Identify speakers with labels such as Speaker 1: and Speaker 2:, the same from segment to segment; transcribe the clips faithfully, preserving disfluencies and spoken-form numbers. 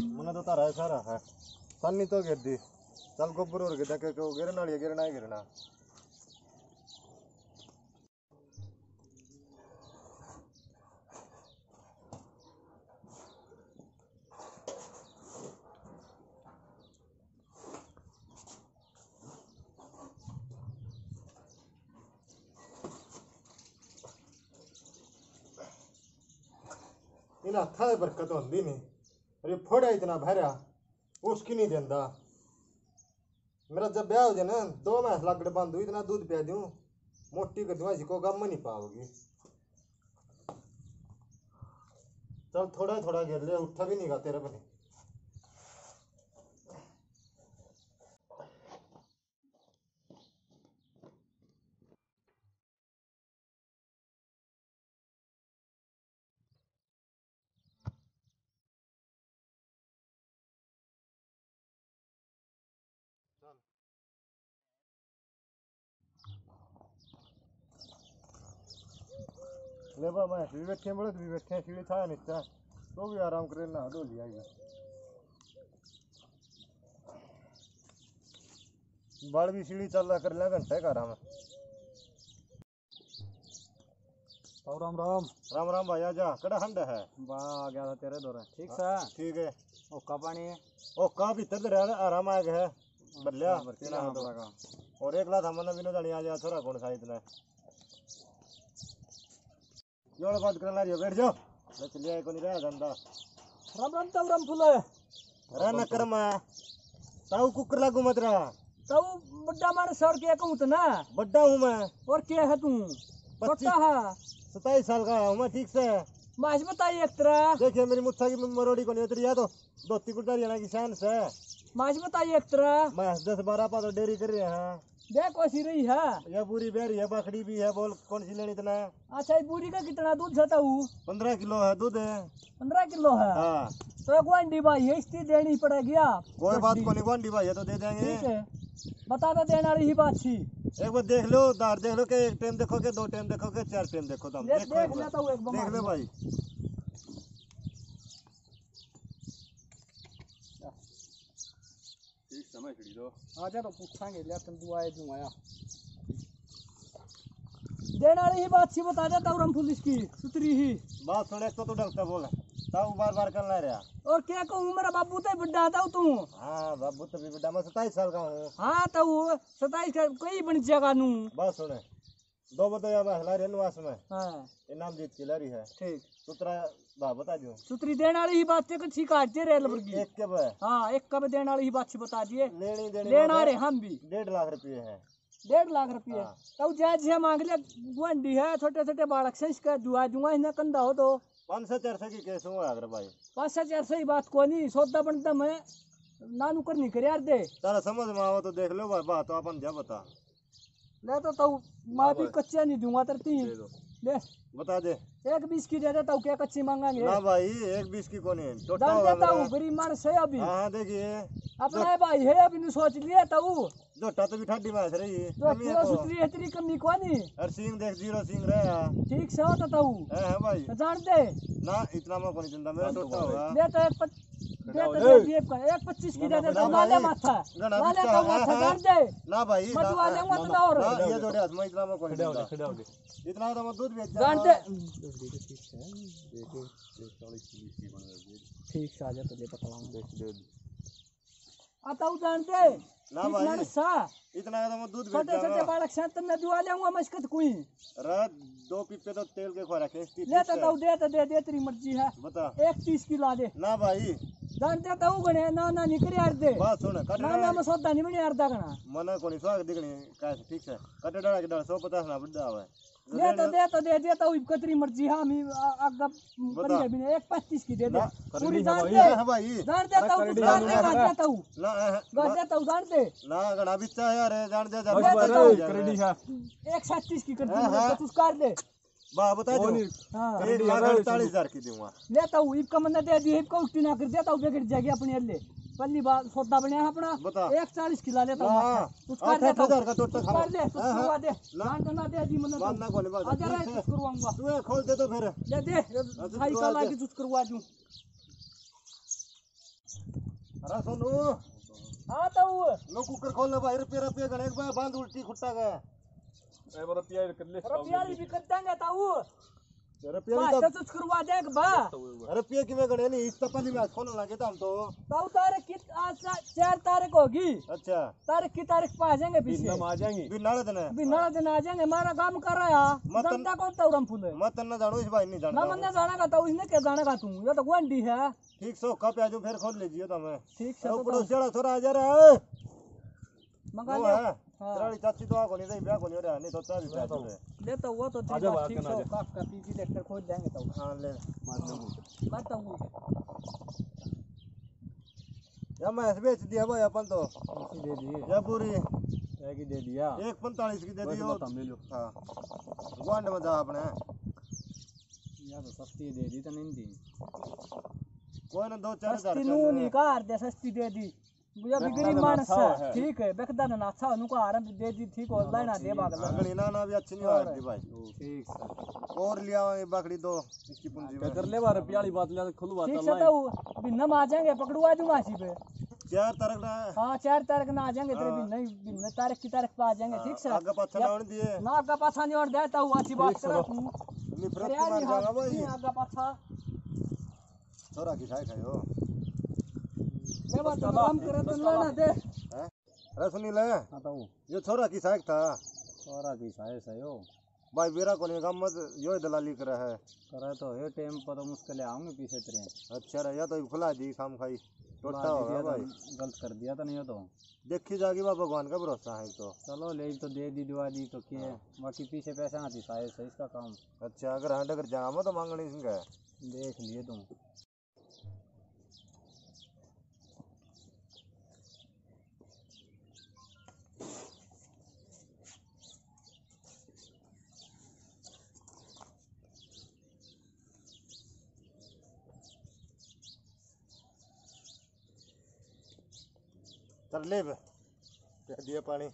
Speaker 1: मना तो तारा है सारा है सन्नी तो गिर दी चल गोबर और गिरना के को गिरना वाली गिरना ही गिरना इन हथा दे बरकत होंदी नहीं अरे फोड़ा इतना भरा उसकी नहीं देंदा मेरा जब ब्याह हो जाए ना दो मैस लगड़ बंद हुई इतना दूध पिया दूं मोटी कर दूं ऐसी को गम नहीं पाओगी चल थोड़ा थोड़ा गिर ले उठा भी नहीं गा तेरे बने ले बा मैं भी बैठे बड़े भी बैठे सीढ़ी था नीचे तो भी आराम करे ना धो लिया गया बाल भी सीढ़ी चल रहा कर लिया घंटे का आराम
Speaker 2: और राम राम
Speaker 1: राम राम भाई आजा कड़ा हंड है
Speaker 2: वाह आ गया था तेरे दौरे ठीक सा
Speaker 1: ठीक है
Speaker 2: ओका पानी
Speaker 1: ओ का भीतर दे रहा आराम आ गया है बल्लिया
Speaker 2: बरतीना पड़ेगा
Speaker 1: और एक लाख हमने बिनो जानी आ जा थोड़ा कौन सा इतना जोड़ बात करना रियो बैठ जाओ ले चलिए को नहीं रहा धंधा
Speaker 2: राम राम ताऊ राम फुले
Speaker 1: रे न कर्मा ताऊ कुकर लागू मत रहा
Speaker 2: ताऊ बड्डा मार सर के कहूं तो ना
Speaker 1: बड्डा हूं मैं
Speaker 2: और क्या है तू छोटा है
Speaker 1: सताईस साल का हूं मैं ठीक से
Speaker 2: माज बताइए एक तरह
Speaker 1: देखिए मेरी मुट्ठा की मरोड़ी को नहीं उतरी है तो धोती कुर्ता हरियाणा की शान से
Speaker 2: माज बताइए एक तरह
Speaker 1: मैं दस बारह पा तो डेरी कर रहे हैं
Speaker 2: देख कैसी रही है
Speaker 1: ये पूरी बेरी है बकरी भी है बोल कौन सी लेनी इतना
Speaker 2: अच्छा ये पूरी का कितना दूध है ताऊ
Speaker 1: पंद्रह किलो है दूध है
Speaker 2: पंद्रह किलो है
Speaker 1: हाँ
Speaker 2: तो एक वांडी भाई है इसकी देनी पड़ेगी आप
Speaker 1: कोई बात को नहीं वांडी भाई है तो दे देंगे
Speaker 2: ठीक है बता दो देने वाली ही बात थी
Speaker 1: एक बार देख लो दार देख लो कि एक टाइम देखोगे दो टाइम देखोगे चार टाइम देखो तुम
Speaker 2: देख देख लेता हूँ एक
Speaker 1: देख लो भाई ठीक समय खड़ी दो
Speaker 2: आजा तो पूछांगे ले तुम दुआए दूं आया देने वाली ही बात थी बता दे ताऊ राम पुलिस की सुतरी ही
Speaker 1: बात सुने तो तू डरता बोल ताऊ बार बार कर ले रहा
Speaker 2: और क्या कहूँ मेरा बाबू तो बड्डा था तू
Speaker 1: हाँ बाबू तो भी बड़ा मैं सताईस साल का हूँ
Speaker 2: हाँ ताऊ सताईस का कोई बन जाएगा नू
Speaker 1: बस सुने दो बताया मैं हला रही निवास में
Speaker 2: हाँ
Speaker 1: इनाम जीत की लड़ी है
Speaker 2: ठीक
Speaker 1: सुतरा बात बता दो
Speaker 2: सुतरी देने वाली ही बात है ठीक काटते रेल वर्गी
Speaker 1: एक के बे
Speaker 2: हाँ एक कब देने वाली ही बात थी बता दिए
Speaker 1: लेनी देनी
Speaker 2: लेना रे हम भी
Speaker 1: डेढ़ लाख रुपये है
Speaker 2: डेढ़ लाख रुपये तो जय जय मांग ले गुआंडी है छोटे छोटे बालक से इसका दुआ दूंगा इन्हें कंधा हो तो
Speaker 1: पाँच सौ चार सौ की केस हुआ अगर भाई
Speaker 2: पाँच सौ चार सौ ही बात को नहीं सौदा बनता मैं नानू कर नहीं कर यार दे
Speaker 1: तारा समझ में आओ तो देख लो भाई बात तो अपन जा बता
Speaker 2: ले तो ताऊ मैं भी कच्चे नहीं दूंगा तेरे तीन
Speaker 1: दे दो
Speaker 2: ले
Speaker 1: बता दे
Speaker 2: एक बीस की दे दे ताऊ क्या कच्ची मांगेंगे
Speaker 1: ना भाई एक बीस की कौन है टोटा
Speaker 2: दान
Speaker 1: होगा
Speaker 2: देता हूँ
Speaker 1: मेरा
Speaker 2: गरीब मानस है अभी
Speaker 1: हाँ देखिए
Speaker 2: अपना है भाई है अभी नहीं सोच लिया ताऊ
Speaker 1: जोटा तो भी ठंडी में रही है
Speaker 2: जो किलो सुतरी है तेरी कमी को नहीं
Speaker 1: और सिंह देख जीरो सिंह रहा
Speaker 2: ठीक से होता ताऊ
Speaker 1: है है भाई
Speaker 2: तो जान दे
Speaker 1: ना इतना मैं कोई जिंदा मेरा टोटा होगा
Speaker 2: ले तो एक पच- दे तो दे दिए का एक पच्चीस की दे दे तो माले माथा माले का माथा जान दे
Speaker 1: ना भाई
Speaker 2: मत वाले मत ना और
Speaker 1: ना ये जोड़े हाथ में इतना मैं कोई जिंदा इतना तो मैं दूध बेच
Speaker 2: जान दे ठीक से आ जा तो ले पता लाऊं आता हूँ जान दे
Speaker 1: ना भाई
Speaker 2: सा
Speaker 1: इतना तो मैं दूध बेच
Speaker 2: छोटे छोटे
Speaker 1: जाऊंगा
Speaker 2: बालक से मैं दुआ लेऊंगा मस्कत कोई
Speaker 1: रात दो पिप्पे तो तेल के खो रखे
Speaker 2: ले तो ताऊ दे तो दे दे तेरी मर्जी है
Speaker 1: बता
Speaker 2: एक तीस की ला दे
Speaker 1: ना भाई
Speaker 2: जानते ताऊ गणे ना ना निकली यार दे
Speaker 1: बात सुन कटे
Speaker 2: ना ना मैं सौदा नहीं बने यार दा गणा
Speaker 1: मना कोनी स्वाग दिखणी काय ठीक से कटे डाला के डाला सौ पचास ना बड्डा है
Speaker 2: ले तो दे तो दे दे ताऊ कतरी मर्जी है हम आगा कर भी एक पच्चीस की दे दे पूरी जान दे
Speaker 1: हां भाई
Speaker 2: जान दे ताऊ जान दे गाते ताऊ
Speaker 1: ना
Speaker 2: गाते ताऊ जान दे
Speaker 1: ना गणा बिच्चा यार जान दे जा
Speaker 2: करेडी है एक सत्तीस की कर दे तू कर दे
Speaker 1: बा बता दो
Speaker 2: हां
Speaker 1: एक लाख अड़तालीस हजार की दूंगा
Speaker 2: ले ताऊ इब का मन दे दी इब का उठती ना कर दे ताऊ बेगड़ जाएगी अपने ले पल्ली बात सौदा बने अपना एक चालीस किलो लेता हूं कुछ कर दे
Speaker 1: हजार का टोटा
Speaker 2: कर ले कुछ करवा दे लान ना दे दी मन
Speaker 1: बात ना कोनी बात
Speaker 2: आ जा रे कुछ करवाऊंगा
Speaker 1: तू खोल दे तो फिर
Speaker 2: ले दे भाई का लागी कुछ करवा दूं
Speaker 1: अरे सोनू
Speaker 2: हाँ तो वो
Speaker 1: लो कुकर खोल ले भाई रुपये रुपये गणे एक बार बांध उल्टी खुट्टा गया
Speaker 3: ए बरा पिया कर ले
Speaker 2: रुपया भी कर देंगे ताऊ
Speaker 1: रुपये
Speaker 2: पाँच
Speaker 1: भी
Speaker 2: सौ शुरुआ देख बा
Speaker 1: रुपये किਵੇਂ गणे नहीं इस तपली में खोलने लगे तो हम तो
Speaker 2: ताऊ तारीख की आज चार तारीख होगी
Speaker 1: अच्छा
Speaker 2: तारीख की तारीख पे आ जाएंगे पीछे
Speaker 3: हम आ जाएंगे
Speaker 1: भी नाले दिन
Speaker 2: अभी नौ दिन आ जाएंगे हमारा काम कर रहा है
Speaker 1: मत-
Speaker 2: जनता को तौरम फूल है
Speaker 1: मत न जानो इस भाई नहीं
Speaker 2: ना
Speaker 1: जानता
Speaker 2: मन जाने का ताऊ इसने क्या जाने का तू ये तो गुंडी है
Speaker 1: ठीक सो कप आजू फिर खोल लीजिए तो मैं
Speaker 2: ठीक से
Speaker 1: ओ
Speaker 2: तो
Speaker 1: पड़ोस चढ़ा थोड़ा आ जा रहा है
Speaker 2: मंगा
Speaker 1: वो
Speaker 2: ले
Speaker 1: है
Speaker 2: हाँ।
Speaker 1: तेरी चाची तो को नहीं रही ब्याह को नहीं रहा नहीं तो चाबी पे आते
Speaker 2: ले तो वो तो
Speaker 3: आजा
Speaker 2: ठीक
Speaker 3: बात
Speaker 2: ठीक
Speaker 3: करना,
Speaker 2: से
Speaker 3: आजा।
Speaker 2: काफ का पीपी देखकर खोज जाएंगे ताऊ
Speaker 1: हां ले
Speaker 3: मार लो
Speaker 2: मैं ताऊ
Speaker 1: या मैं बेच दिया भाई अपन तो
Speaker 3: ऐसी दे दी
Speaker 1: या पूरी
Speaker 3: एक ही दे दिया
Speaker 1: एक पैंतालीस की दे
Speaker 3: वैसे
Speaker 1: दियो
Speaker 3: मत हम ले लो
Speaker 1: हाँ गुआंड में जा अपने
Speaker 3: या तो सस्ती दे दी तो नहीं दी
Speaker 1: कोई ना दो चार हजार
Speaker 2: सस्ती नू नहीं कार दे सस्ती दे दी मुझे भी गरीब मानस है ठीक है बेखदा ना अच्छा नु का आराम दे दी ठीक हो लाइन दे बागल
Speaker 1: अगली ना ना भी अच्छी नहीं आ रही भाई
Speaker 3: ठीक सर
Speaker 1: और लिया ये बकरी दो इसकी पूंजी
Speaker 3: क्या
Speaker 1: में
Speaker 3: कर ले बार पियाली बात ले खुल बात
Speaker 2: ठीक
Speaker 3: चल
Speaker 2: से
Speaker 3: रहा
Speaker 2: ताऊ भी नम आ जाएंगे पकड़वा दूं मासी पे
Speaker 1: चार तरक ना
Speaker 2: हाँ चार तारीख ना आ जाएंगे तेरे भी नहीं भी नहीं तारीख की तारीख पे आ जाएंगे ठीक से
Speaker 1: आगे पाछा ना होने दिए
Speaker 2: ना आगा पाछा नहीं और देता हूँ अच्छी बात कर तू
Speaker 1: निफरत
Speaker 2: अरे
Speaker 1: की मार
Speaker 2: यार
Speaker 1: जाएगा
Speaker 2: हाँ,
Speaker 1: भाई
Speaker 2: आगा पाछा
Speaker 1: थोड़ा की खाए खायो
Speaker 2: मैं बात काम करे तो ना दे
Speaker 1: हैं अरे सुनी ले
Speaker 3: हां तो
Speaker 1: ये छोरा की साइक था
Speaker 3: छोरा की साए सयो
Speaker 1: भाई बेरा को नहीं गम मत यो दलाली कर है
Speaker 3: करे तो ये टाइम पर तो मुश्किल आऊंगे पीछे तेरे
Speaker 1: अच्छा रे या तो खुला दी खाम खाई टोटा होगा भाई
Speaker 3: गलत कर दिया तो नहीं हो तो
Speaker 1: देखी जागी बा भगवान का भरोसा है तो
Speaker 3: चलो ले तो दे दी दुआ दी तो क्या बाकी पीछे पैसा आती साए सही इसका काम
Speaker 1: अच्छा अगर हंड अगर जाम तो मांगनी सिंगा
Speaker 3: देख लिए तुम
Speaker 1: चल ले बे दे दिया पानी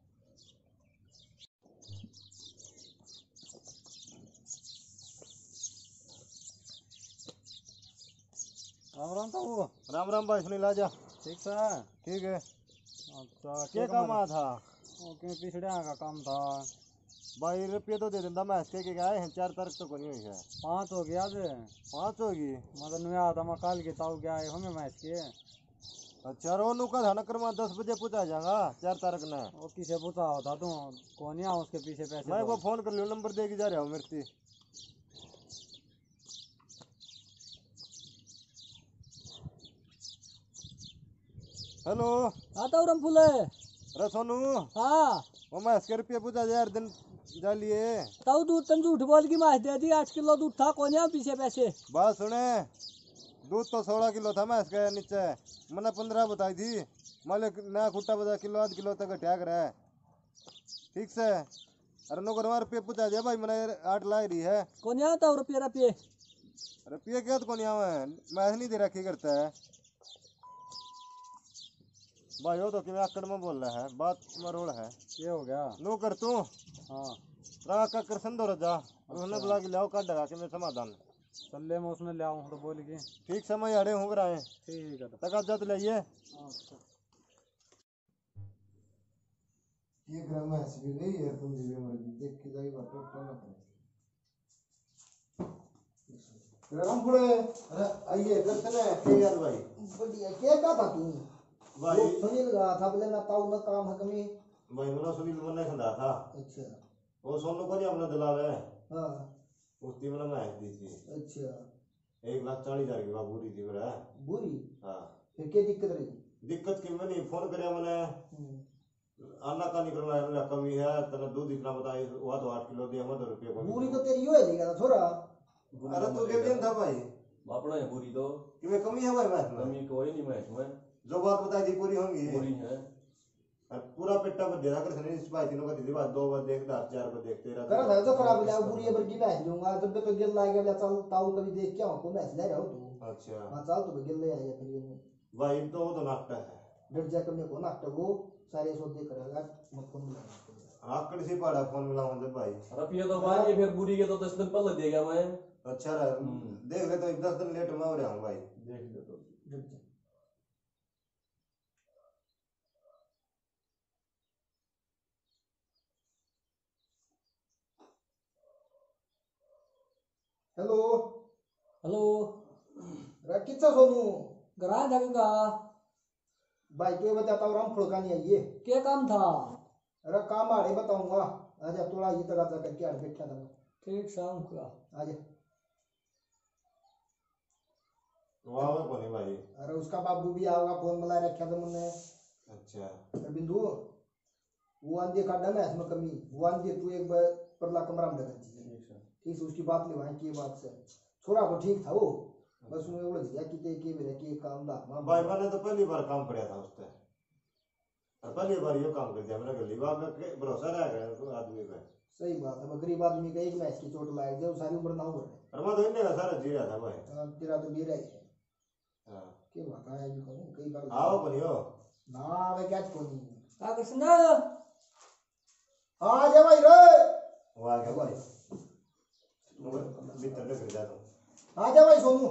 Speaker 3: राम राम तो वो
Speaker 1: राम राम भाई सुनी ला जा
Speaker 3: ठीक सा
Speaker 1: ठीक है
Speaker 3: अच्छा
Speaker 1: क्या काम आ था
Speaker 3: ओके पिछड़िया का काम था
Speaker 1: भाई रुपये तो दे देंदा मैं इसके के आए हैं चार तारीख तो कोई हुई है
Speaker 3: पाँच हो गया जे
Speaker 1: पाँच होगी
Speaker 3: मतलब नया था मैं कल के ताऊ गया होंगे मैं इसके
Speaker 1: अच्छा रोनू का था नकर मैं दस बजे पहुंचा जाऊंगा चार तारीख ने
Speaker 3: वो किसे पूछा होता तू कौन ही उसके पीछे पैसे
Speaker 1: मैं
Speaker 3: दो।
Speaker 1: वो फोन कर लियो नंबर दे के जा रहा हूँ मेरे से हेलो
Speaker 2: हाँ ताऊ रम फूल है
Speaker 1: अरे सोनू
Speaker 2: हाँ
Speaker 1: वो मैं इसके रुपये पूछा यार दिन जा लिए
Speaker 2: ताऊ दूध तन झूठ बोल की मास दे दी आठ किलो दूध था कौन पीछे पैसे
Speaker 1: बात सुने दूध तो सोलह किलो था मैं इसके नीचे मैंने पंद्रह बताई थी मालिक नया खुट्टा बता किलो आध किलो तक ठिया कर है ठीक से अरे नौकर हमारे रुपये पूछा दिया भाई मैंने आठ ला रही है
Speaker 2: कौन ताऊ रुपये रुपये
Speaker 1: रुपये क्या तो कौन यहाँ मैं नहीं दे रखी करता है भाई वो तो कि मैं आकड़ में बोल रहा है बात मरोड़ है
Speaker 3: ये हो गया
Speaker 1: नो कर तू
Speaker 3: हाँ
Speaker 1: रहा का कर संदो रजा उन्होंने बुला के लाओ काट लगा के मैं समाधान
Speaker 3: चल मैं उसमें ले आऊँ तो बोल के
Speaker 1: ठीक समय अड़े हो रहा है
Speaker 3: ठीक है तो
Speaker 1: तक जा तो लाइए
Speaker 3: अच्छा
Speaker 1: ये ग्राम में भी गई है तुम जी मर गई देख के जाएगी बात टोटल ना पड़े राम पुड़े अरे आइए करते ना के यार भाई
Speaker 4: बढ़िया क्या का था तू
Speaker 1: भाई
Speaker 4: वो सुनील गा था बोले ना ताऊ ना काम है कमी
Speaker 1: भाई मेरा सुनील बनने खंदा था
Speaker 4: अच्छा
Speaker 1: वो सोनू को नहीं अपना दिलावे
Speaker 4: हाँ
Speaker 1: उसकी मैंने मैं दी थी
Speaker 4: अच्छा
Speaker 1: एक लाख चालीस हजार की बाबूरी थी मेरा
Speaker 4: बुरी
Speaker 1: हाँ
Speaker 4: फिर क्या दिक्कत रही
Speaker 1: दिक्कत की मैंने फोन कराया मैंने
Speaker 4: हम्म,
Speaker 1: अन्ना का निकलना है मेरा कमी है तेरा दूध इतना बताई हुआ तो आठ किलो दिया मैं दो रुपये को
Speaker 4: बुरी तो तेरी यो है लेगा ना छोरा
Speaker 1: अरे तू के दिन था भाई
Speaker 5: बापड़ा है पूरी तो
Speaker 1: कि मैं कमी है भाई मैच में
Speaker 5: कमी कोई नहीं मैच में
Speaker 1: जो बात बताई थी पूरी होंगी
Speaker 5: पूरी है
Speaker 1: और पूरा पिट्टा बद देना कर सनी इस भाई तीनों का दीदी बात दो बार देख दस चार बार देखते रहा
Speaker 4: करा था तो खराब ले बुरी है बरकी मैच लूंगा जब तो गिर लाएगा बोला चल ताऊ कभी देख क्या को मैच ले रहा हो तू
Speaker 1: अच्छा
Speaker 4: हां चल तो गिर ले आया फिर ये
Speaker 1: भाई तो वो तो नाटक है
Speaker 4: डर जा करने को नाटक वो सारे सौदे करेगा मत कम मिला
Speaker 1: आकड़ से पड़ा फोन मिलाऊं जब भाई
Speaker 5: रुपया तो मानिए फिर पूरी के तो दस दिन पहले देगा मैं
Speaker 1: अच्छा रहा देख ले तो एक दस दिन लेट में हो रहा हूँ भाई
Speaker 5: देख ले तो
Speaker 4: डर जा हेलो
Speaker 2: हेलो
Speaker 4: रे कितना सोनू
Speaker 2: गरा जाएगा
Speaker 4: भाई तो ये बताता हूँ राम फुड़का नहीं आइए
Speaker 2: क्या काम था
Speaker 4: अरे काम आ रहे बताऊंगा आजा थोड़ा ये तक आजा करके आड़ बैठा था
Speaker 2: ठीक शाम को
Speaker 4: आजा
Speaker 1: वाह में कोनी भाई
Speaker 4: अरे उसका बाबू भी आओगा फोन मिला रखा था मैंने
Speaker 1: अच्छा
Speaker 4: अरे बिंदु वो आंधी का डम है इसमें कमी वो आंधी तू एक बार परला कमरा में लगा दी ठीक है उसकी बात ले वहां की बात से छोरा तो ठीक था वो बस उसमें उलझ गया कि ते के मेरे के काम दा
Speaker 1: भाई मैंने तो पहली बार काम पड़ा था उससे और पहली बार ये काम कर दिया मैंने गली बात में भरोसा रह गया आदमी पे
Speaker 4: सही बात है गरीब आदमी का एक मैच की चोट लाए दे सारी उम्र ना हो
Speaker 1: और मैं तो इन्हें का सारा जी रहा था भाई
Speaker 4: रहे तेरा तो भी रही है
Speaker 1: हां
Speaker 4: के बात है भी कहूं कई बार
Speaker 1: आओ बनियो
Speaker 4: ना वे क्या कोनी
Speaker 2: का कृष्ण
Speaker 4: आ जा भाई रे
Speaker 1: वो आ गया भाई भीतर ले कर जा तू
Speaker 4: आ जा भाई सोनू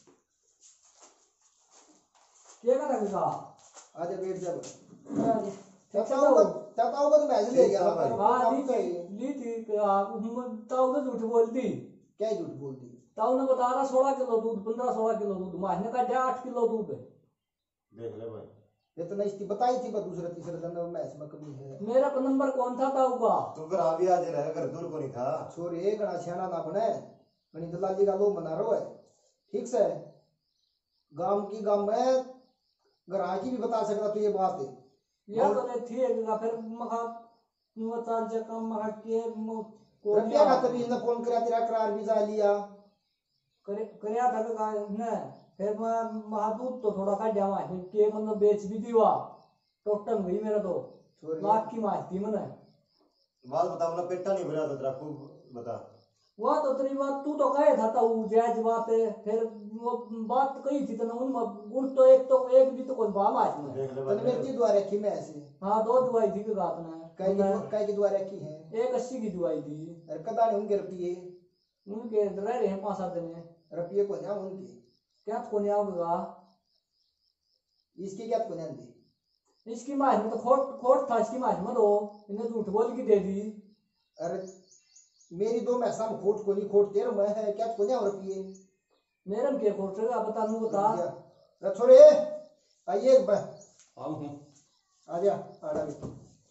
Speaker 2: क्या कर रहा
Speaker 4: आ जा बैठ जा
Speaker 2: है
Speaker 4: चाचा होगा चाचा होगा तो मैच ले गया भाई
Speaker 2: हाँ ली थी ली थी ताऊ ने झूठ बोलती
Speaker 4: क्या झूठ बोलती
Speaker 2: ताऊ ने बता रहा सोलह किलो दूध पंद्रह सोलह किलो दूध मारने का दिया आठ किलो दूध है
Speaker 1: देख ले भाई
Speaker 4: ये तो नहीं बताई थी पर दूसरे तीसरे दिन में मैच में कमी है
Speaker 2: मेरा नंबर कौन था ताऊ का
Speaker 1: तू घर आ भी आज रह घर दूर को नहीं था
Speaker 4: छोरे एक गणा सियाना ना बने गणी दलाली का लोग मना रहा है ठीक से गांव की गांव में ग्राहक की भी बता सकता तो ये बात है
Speaker 2: या तो ने थी एक फिर मखा नुवा चार जका मखा के को
Speaker 4: रुपया का तभी ने फोन करा तेरा करार वीजा लिया
Speaker 2: करे करया था का ने फिर मैं महादूत तो थोड़ा का जावा के मतलब बेच भी दीवा टोटल हुई मेरा तो
Speaker 4: छोरे
Speaker 2: लाख की मारती मने
Speaker 1: बात बता अपना पेटा नहीं भरा तो तेरा खूब बता
Speaker 2: वो तो तेरी बात तू तो कहे था ताऊ जायज बात है फिर वो बात कही थी तो उन गुण तो एक तो एक भी तो कोई बाम आज में
Speaker 1: देख ले
Speaker 4: तने
Speaker 1: भाई
Speaker 4: मेरी दुआ रखी मैं ऐसे
Speaker 2: हाँ दो दुआई थी की रात में
Speaker 4: काय की काय की दुआ रखी है
Speaker 2: एक अस्सी की दुआई थी
Speaker 4: अरे कदा नहीं उनके रुपये
Speaker 2: उनके रह रहे हैं पांच सात दिन
Speaker 4: रुपये को ना उनके
Speaker 2: क्या को नहीं आओगा
Speaker 4: इसकी क्या को ना दी
Speaker 2: इसकी माँ में तो खोट खोट था इसकी माँ में तो इन्हें झूठ बोल की दे दी
Speaker 4: अरे मेरी दो मैं सब खोट को नहीं खोट तेरे मैं है क्या को ना रुपये
Speaker 2: मेरे में क्या खोट रहेगा बता नू बता
Speaker 4: अरे छोरे आइए एक बार
Speaker 5: हम हूं
Speaker 4: आ जा आड़ा भी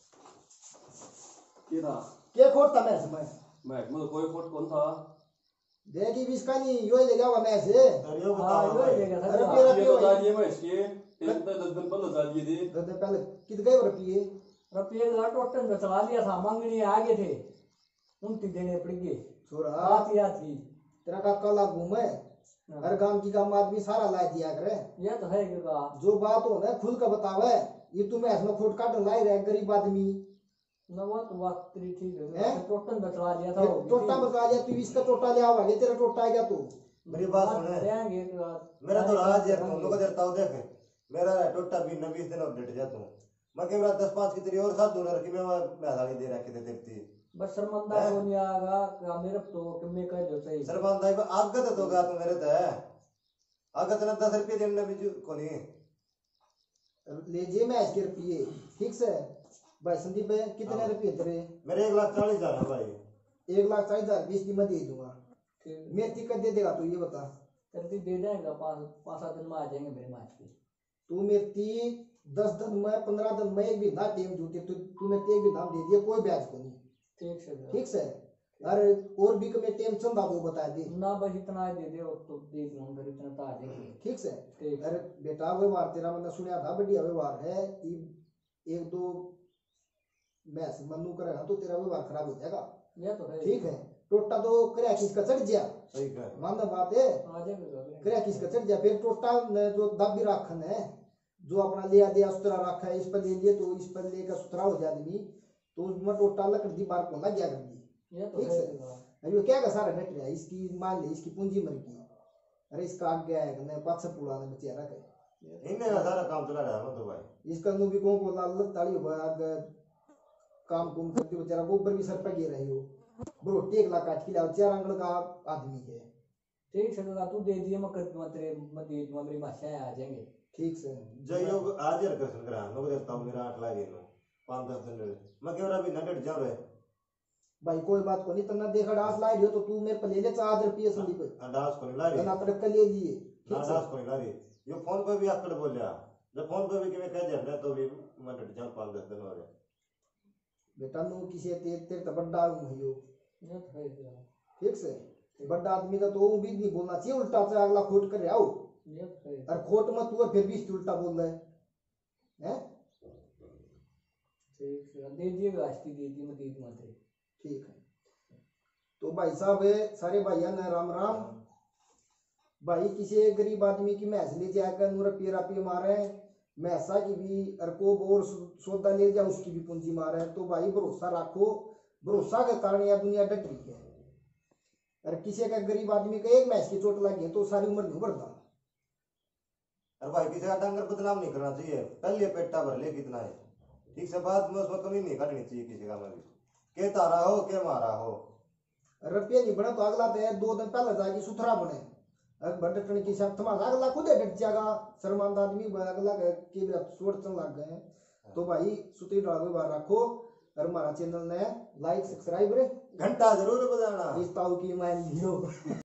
Speaker 5: के था
Speaker 4: क्या खोट था मैं समय
Speaker 5: मैं मतलब कोई फोट कौन था
Speaker 4: देखी भी इसका नहीं यो ले जाओ मैं से
Speaker 1: अरे यो
Speaker 2: हाँ
Speaker 1: बता
Speaker 2: यो देगा
Speaker 4: अरे
Speaker 2: था
Speaker 4: मेरा
Speaker 5: ये तो डालिए मैं इसके एक तो दस दिन पहले डालिए थे
Speaker 4: दस दिन पहले कित गए रुपये
Speaker 2: रुपये का टोटल में चला लिया था मांगनी आगे थे उनती देने पड़ गए
Speaker 4: छोरा
Speaker 2: बात या थी
Speaker 4: तेरा का कला घूमे हर गांव की गांव आदमी सारा ला दिया करे
Speaker 2: ये तो है का
Speaker 4: जो बात हो ना खुल कर बतावे ये तुम्हें इसमें खोट काट लाई रहे गरीब आदमी
Speaker 2: न वो तो बात तेरी ठीक है
Speaker 4: हैं?
Speaker 2: टोटल में चला लिया था
Speaker 4: फिर
Speaker 2: वो भी
Speaker 4: टोटा
Speaker 2: थी।
Speaker 4: बता दिया तू इसका टोटा ले आवागे तेरा टोटा आएगा तू
Speaker 1: मेरी बात सुने
Speaker 2: देंगे एक बात
Speaker 1: मेरा तो राज यार तुम लोग देरता हो देख मेरा टोटा भी न बीस दिन और डट जा तू मैं केवल दस पांच की तेरी और साथ दूर रखी मैं मैदानी दे रखी थे देखती
Speaker 2: बस शर्मंदा को नहीं आगा का मेरे तो कि मैं कह दो सही
Speaker 1: सरबंदा को आगत तो गा तू मेरे ते आगत ने दस रुपये देने भी को नहीं
Speaker 4: ले जे मैं इसके रुपये ठीक से भाई संदीप भाई कितने रुपये तेरे
Speaker 1: मेरे एक लाख चालीस हजार है भाई
Speaker 4: एक लाख चालीस हजार बीस की मैं दे दूंगा
Speaker 2: ठीक
Speaker 4: मैं टिकट दे देगा तू ये बता
Speaker 2: तेरे दे देगा पाँच पाँच सात दिन में आ जाएंगे मेरे मैच के
Speaker 4: तू मेरे दस दिन में पंद्रह दिन में एक भी ना टीम जूते तू तू मेरे एक भी नाम दे दिया कोई ब्याज को नहीं
Speaker 2: ठीक से
Speaker 4: ठीक से अरे और भी कमे टेम चंदा वो बता दे
Speaker 2: ना बस इतना ही दे दे और तो देख लूँ फिर इतना तो आ जाएंगे
Speaker 4: ठीक से
Speaker 2: ठीक
Speaker 4: अरे बेटा व्यवहार तेरा मैंने सुना था बढ़िया व्यवहार है एक दो मैच मनु करेगा तो तेरा व्यवहार खराब हो जाएगा
Speaker 2: ये तो है
Speaker 4: ठीक है टोटा तो करे किसका चढ़ गया
Speaker 1: सही कह
Speaker 4: मानना बात है
Speaker 2: आ जाएगा
Speaker 4: करे किसका चढ़ गया फिर टोटा ने जो दाबी रखन है जो अपना लिया दिया सुतरा रखा है इस पर ले लिए तो इस पर लेकर सुतरा हो जाए आदमी तो उसमें टोटा लकड़ दी बार को लग गया कर दी
Speaker 2: ये तो
Speaker 4: ठीक
Speaker 2: है
Speaker 4: से अरे क्या का सारा नेट रहा है इसकी मान ले इसकी पूंजी मर गई अरे इसका आगे आएगा ना पाँच सौ पुराने बच्चे रखे
Speaker 1: इन्हें का सारा काम चला रहा है तो भाई
Speaker 4: इसका नु भी को को लाल ताली हो आगे काम कुम करके बेचारा गोबर भी सर पे गिर रही हो ब्रो टेक ला काट के लाओ चार आंगन का आदमी है
Speaker 2: ठीक से तू दे दिए मैं कर दूंगा तेरे मैं दे दूंगा मेरी माशाएं आ जाएंगे
Speaker 4: ठीक से
Speaker 1: जय योग आज यार कृष्ण करा लोग देवता मेरा आठ लाख नो पांच दस दिन मैं केवल अभी नडट जा रहे
Speaker 4: भाई कोई बात को नहीं तना देखा डांस लाई रही हो तो तू मेरे पे ले ले चार रुपये संदीप
Speaker 1: डांस को नहीं ला रही
Speaker 4: तना तड़क के ले लिए
Speaker 1: ना
Speaker 4: ठीक से
Speaker 1: डांस को नहीं ला रही ये फोन पे भी आकड़ बोलिया जब फोन पे भी कि मैं कह दिया तो भी मैं डट जाऊं पाँच दस दिन हो रहे
Speaker 4: बेटा नु किसी तेरे तेरे तो बड़ा हूं यो
Speaker 2: ये तो है क्या
Speaker 4: ठीक से बड़ा आदमी का तो भी नहीं बोलना चाहिए उल्टा से अगला खोट कर आओ
Speaker 2: ये तो है
Speaker 4: और खोट मत तू और फिर भी उल्टा बोल रहा है हैं
Speaker 2: ठीक है दे दिएगा आस्ती दे दी मैं दे दूंगा तेरे
Speaker 4: ठीक है तो भाई साहब है सारे भाइयों ने राम राम भाई किसी एक गरीब आदमी की मैस ले जाकर नूर रुपये रुपये मारे मैसा की भी अरकोब और सौदा ले जा उसकी भी पूंजी मारे तो भाई भरोसा रखो भरोसा के कारण यह दुनिया डट रही है और किसी का गरीब आदमी का एक मैच की चोट लगी है तो सारी उम्र नहीं भरता
Speaker 1: अरे भाई किसी का डंगर बदनाम नहीं करना चाहिए पहले पेटा भर ले कितना है ठीक से बात में उसमें कमी नहीं करनी चाहिए किसी का में के तारा हो के मारा हो
Speaker 4: रुपये नहीं बने तो अगला तो दो दिन पहले जाके सुथरा बने डटने की शर्त थमा अगला खुद डट जाएगा शर्मांद आदमी अगला के सोच चल लग गए तो भाई सुती डाल बार रखो और हमारा चैनल ने लाइक सब्सक्राइब रे
Speaker 1: घंटा जरूर बजाना
Speaker 4: रिश्ताओं की मान लियो